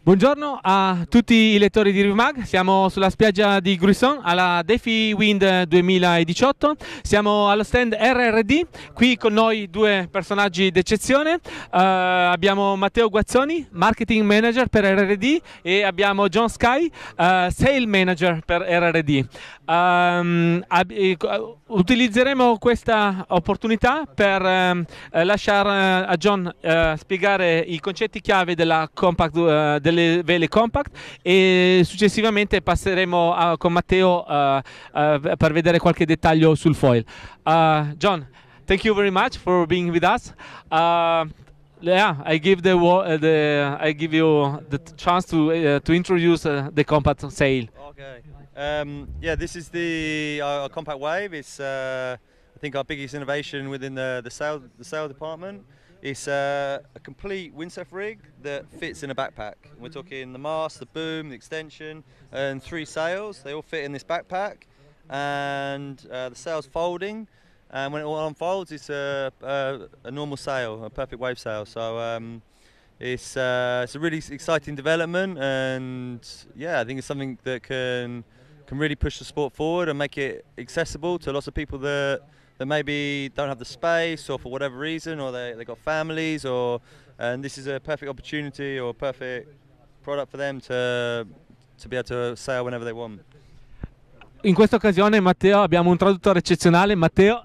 Buongiorno a tutti i lettori di RivMag, siamo sulla spiaggia di Gruisson alla DeFi Wind 2018, siamo allo stand RRD, qui con noi due personaggi d'eccezione, abbiamo Matteo Guazzoni, Marketing Manager per RRD e abbiamo John Sky, Sale Manager per RRD. Utilizzeremo questa opportunità per lasciare a John spiegare i concetti chiave della delle vele compact e successivamente passeremo con Matteo per vedere qualche dettaglio sul foil. John, thank you very much for being with us. Yeah, I give I give you the chance to introduce the compact sail. Okay. Yeah, this is the compact wave. It's I think our biggest innovation within the sail department. It's a complete windsurf rig that fits in a backpack. We're talking the mast, the boom, the extension, and 3 sails. They all fit in this backpack, and the sail's folding. And when it all unfolds, it's a normal sail, a perfect wave sail. So it's a really exciting development, and yeah, I think it's something that can really push the sport forward and make it accessible to lots of people that maybe don't have the space, or for whatever reason, or they got families, and this is a perfect opportunity or a perfect product for them to be able to sail whenever they want. In questa occasione, Matteo, abbiamo un traduttore eccezionale. Matteo.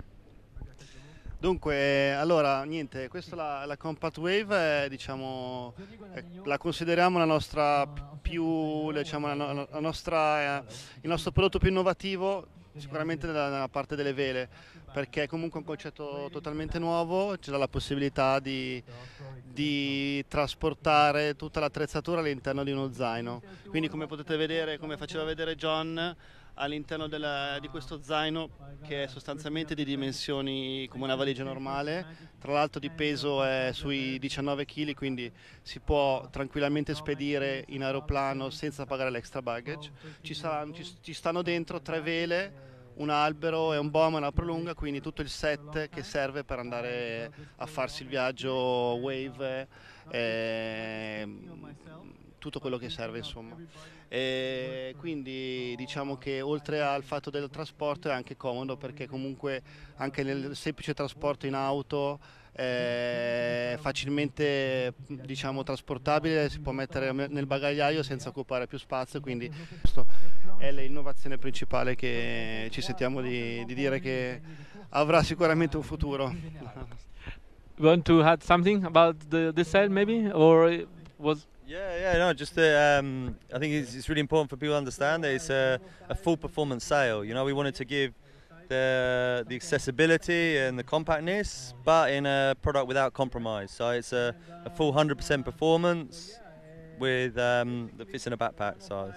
Dunque, allora, niente, questa è la Compact Wave, diciamo, la consideriamo la nostra diciamo, il nostro prodotto più innovativo, sicuramente nella parte delle vele, perché è comunque un concetto totalmente nuovo, ci dà la possibilità di trasportare tutta l'attrezzatura all'interno di uno zaino. Quindi, come potete vedere, come faceva vedere John, all'interno di questo zaino, che è sostanzialmente di dimensioni come una valigia normale, tra l'altro di peso è sui 19 kg, quindi si può tranquillamente spedire in aeroplano senza pagare l'extra baggage. Ci stanno dentro 3 vele, un albero e un boom e una prolunga, quindi tutto il set che serve per andare a farsi il viaggio wave, tutto quello che serve, insomma. E quindi diciamo che oltre al fatto del trasporto è anche comodo, perché comunque anche nel semplice trasporto in auto è facilmente, diciamo, trasportabile, si può mettere nel bagagliaio senza occupare più spazio, quindi questa è l'innovazione principale che ci sentiamo di dire che avrà sicuramente un futuro. You want to add something about the sail, maybe, or was? Yeah, no, just I think it's really important for people to understand that it's a full performance sail. You know, we wanted to give the accessibility and the compactness, but in a product without compromise. So it's a full 100% performance with that fits in a backpack size.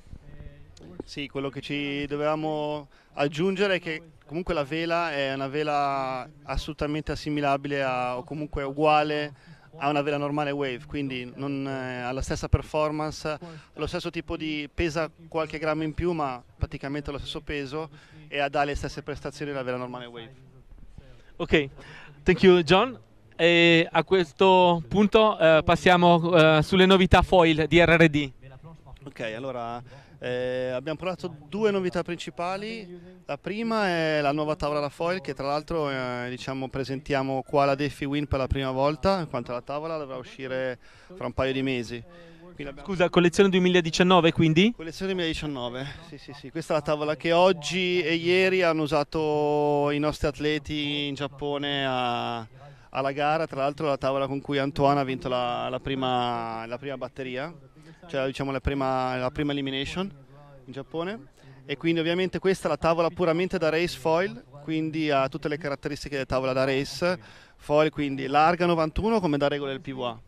Sì, quello che ci dovevamo aggiungere è che comunque la vela è una vela assolutamente assimilabile o comunque uguale a una vela normale wave, quindi non ha la stessa performance, lo stesso tipo pesa qualche grammo in più, ma praticamente lo stesso peso, e dà le stesse prestazioni della vela normale wave. Ok, thank you John. E a questo punto passiamo sulle novità foil di RRD. Ok, allora abbiamo provato 2 novità principali. La prima è la nuova tavola da foil, che tra l'altro diciamo, presentiamo qua alla DeFi Wind per la prima volta, in quanto la tavola dovrà uscire fra un paio di mesi. Scusa, collezione 2019 quindi? Collezione 2019, sì. Questa è la tavola che oggi e ieri hanno usato i nostri atleti in Giappone alla gara. Tra l'altro la tavola con cui Antoine ha vinto la prima batteria, cioè diciamo la prima elimination in Giappone. E quindi ovviamente questa è la tavola puramente da race foil, quindi ha tutte le caratteristiche della tavola da race foil, quindi larga 91 come da regola del PVA.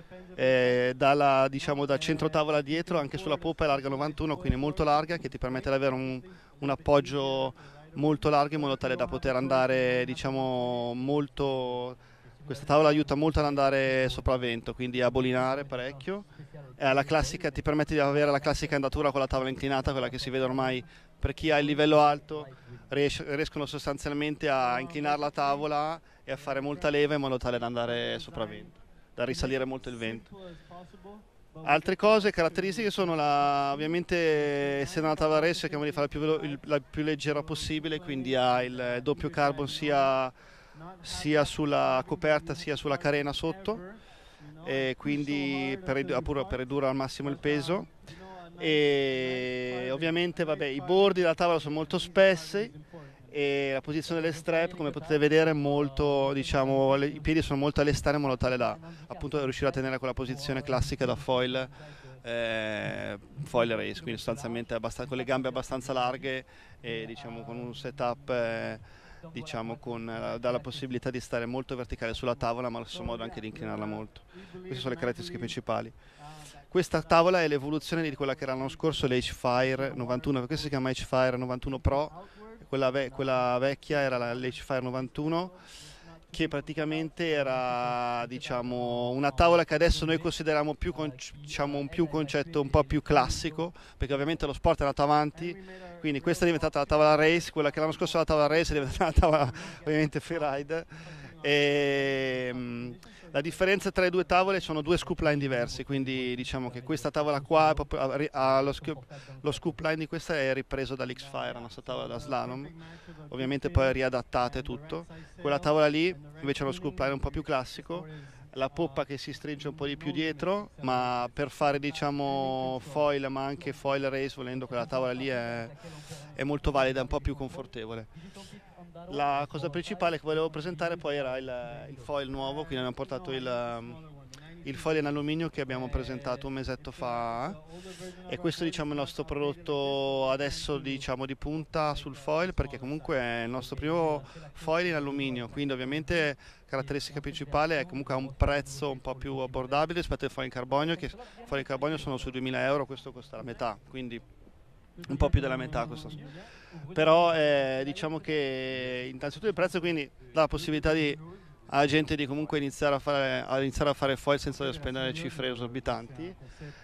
Diciamo, da centro tavola dietro, anche sulla poppa è larga 91, quindi molto larga, che ti permette di avere un appoggio molto largo in modo tale da poter andare, diciamo, molto. Questa tavola aiuta molto ad andare sopravvento, quindi a bolinare parecchio. La classica, ti permette di avere la classica andatura con la tavola inclinata, quella che si vede ormai per chi ha il livello alto, riescono sostanzialmente a inclinare la tavola e a fare molta leva in modo tale da andare sopravvento, da risalire molto il vento. Altre cose caratteristiche sono ovviamente essendo una tavola race cerchiamo di fare la più leggera possibile, quindi ha il doppio carbon sia sulla coperta sia sulla carena sotto, e quindi per ridurre al massimo il peso. E ovviamente i bordi della tavola sono molto spessi e la posizione delle strap, come potete vedere, è molto, diciamo, i piedi sono molto all'esterno in modo tale da appunto riuscire a tenere quella posizione classica da foil race, quindi sostanzialmente con le gambe abbastanza larghe e diciamo con un setup diciamo dà la possibilità di stare molto verticale sulla tavola, ma allo stesso modo anche di inclinarla molto. Queste sono le caratteristiche principali. Questa tavola è l'evoluzione di quella che era l'anno scorso, l'H-Fire 91, perché si chiama H-Fire 91 Pro, quella vecchia era l'H-Fire 91, che praticamente era, diciamo, una tavola che adesso noi consideriamo più, diciamo, un concetto un po' più classico, perché ovviamente lo sport è andato avanti, quindi questa è diventata la tavola race, quella che l'anno scorso era la tavola race è diventata la tavola ovviamente freeride. La differenza tra le due tavole sono due scoop line diversi, quindi diciamo che questa tavola qua ha lo scoop line di questa è ripreso dall'X-Fire, la nostra tavola da slalom, ovviamente poi è riadattata e tutto. Quella tavola lì invece ha lo scoop line un po' più classico, la poppa che si stringe un po' di più dietro, ma per fare, diciamo, foil ma anche foil race, volendo, quella tavola lì è molto valida, è un po' più confortevole. La cosa principale che volevo presentare poi era il foil nuovo, quindi abbiamo portato il foil in alluminio che abbiamo presentato un mesetto fa, e questo, diciamo, è il nostro prodotto adesso, diciamo, di punta sul foil, perché comunque è il nostro primo foil in alluminio, quindi ovviamente caratteristica principale è comunque ha un prezzo un po' più abbordabile rispetto al foil in carbonio, che foil in carbonio sono sui 2000 euro, questo costa la metà, quindi un po' più della metà questo. Però diciamo che innanzitutto il prezzo quindi dà la possibilità alla gente di comunque iniziare a fare foil senza dover spendere cifre esorbitanti,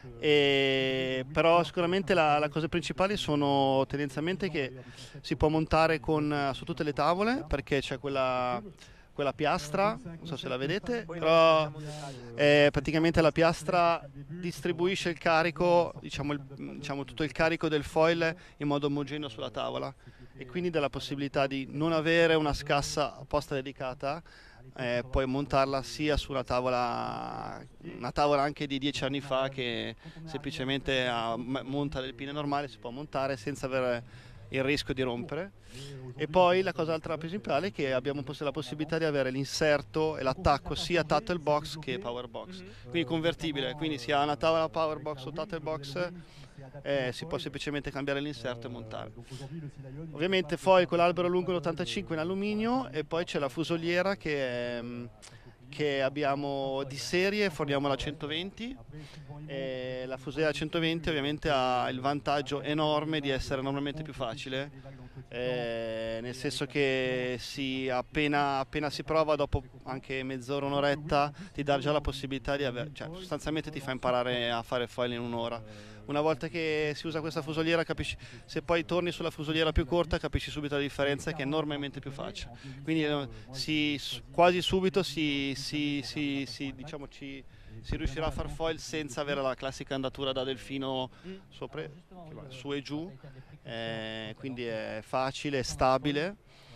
però sicuramente la cosa principale sono tendenzialmente che si può montare su tutte le tavole, perché c'è quella piastra, non so se la vedete, però praticamente la piastra distribuisce il carico, diciamo tutto il carico del foil in modo omogeneo sulla tavola, e quindi dà la possibilità di non avere una scassa apposta dedicata, poi montarla sia su una tavola anche di 10 anni fa, che semplicemente monta le pinne normali, si può montare senza avere il rischio di rompere. E poi la cosa altra principale è che abbiamo la possibilità di avere l'inserto e l'attacco sia Tattle Box che Power Box, quindi convertibile, quindi si ha una tavola Power Box o Tattle Box, si può semplicemente cambiare l'inserto e montare. Ovviamente foil con l'albero lungo l'85 in alluminio, e poi c'è la fusoliera che abbiamo di serie, forniamo la 120, e la fusoliera 120 ovviamente ha il vantaggio enorme di essere normalmente più facile, nel senso che appena si prova, dopo anche mezz'ora, un'oretta, ti dà già la possibilità sostanzialmente ti fa imparare a fare foil in un'ora. Una volta che si usa questa fusoliera, capisci, se poi torni sulla fusoliera più corta, capisci subito la differenza, che è enormemente più facile. Quindi quasi subito si riuscirà a far foil senza avere la classica andatura da delfino sopra, su e giù, quindi è facile, è stabile,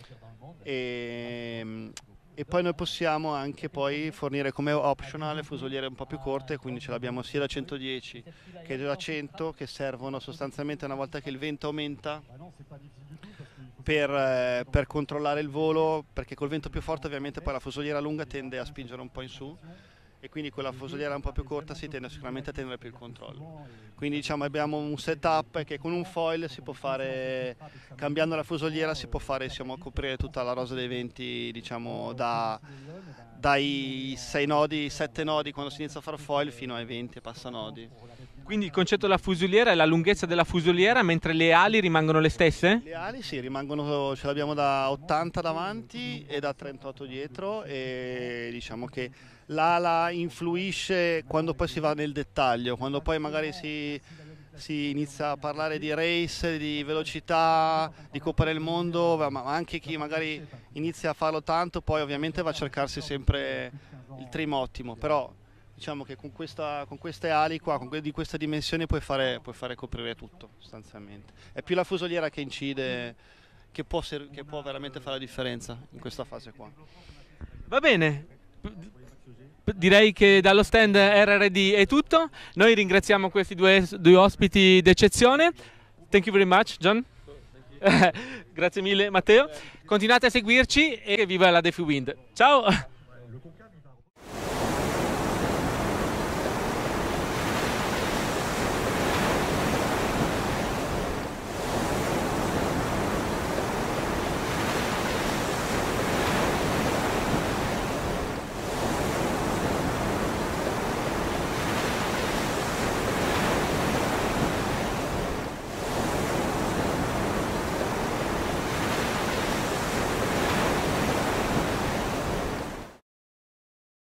e poi noi possiamo anche poi fornire come optional fusoliere un po' più corte, quindi ce l'abbiamo sia da 110 che da 100, che servono sostanzialmente una volta che il vento aumenta per controllare il volo, perché col vento più forte ovviamente poi la fusoliera lunga tende a spingere un po' in su, e quindi con la fusoliera un po' più corta si tende sicuramente a tenere più il controllo. Quindi, diciamo, abbiamo un setup che con un foil si può fare, cambiando la fusoliera si può fare, coprire tutta la rosa dei venti, diciamo dai 6 nodi, 7 nodi quando si inizia a fare foil fino ai 20 passanodi. Quindi il concetto della fusoliera è la lunghezza della fusoliera, mentre le ali rimangono le stesse? Le ali sì, rimangono, ce l'abbiamo da 80 davanti e da 38 dietro, e diciamo che l'ala influisce quando poi si va nel dettaglio, quando poi magari si inizia a parlare di race, di velocità, di Coppa del Mondo, ma anche chi magari inizia a farlo tanto poi ovviamente va a cercarsi sempre il trim ottimo, però diciamo che con queste ali qua, di questa dimensione puoi fare coprire tutto sostanzialmente. È più la fusoliera che incide, che può veramente fare la differenza in questa fase qua. Va bene, direi che dallo stand RRD è tutto. Noi ringraziamo questi due ospiti d'eccezione. Thank you very much, John. Grazie mille, Matteo. Continuate a seguirci e viva la DeFi Wind. Ciao!